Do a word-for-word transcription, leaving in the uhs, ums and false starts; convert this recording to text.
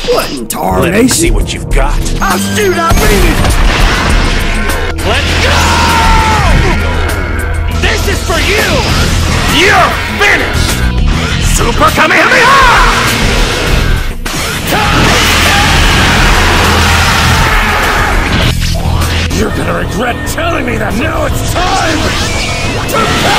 What in Let me see tarnation? what you've got. Oh shoot, I mean it! Let's go! This is for you! You're finished! Super Kamehameha! You're gonna regret telling me that. Now it's time to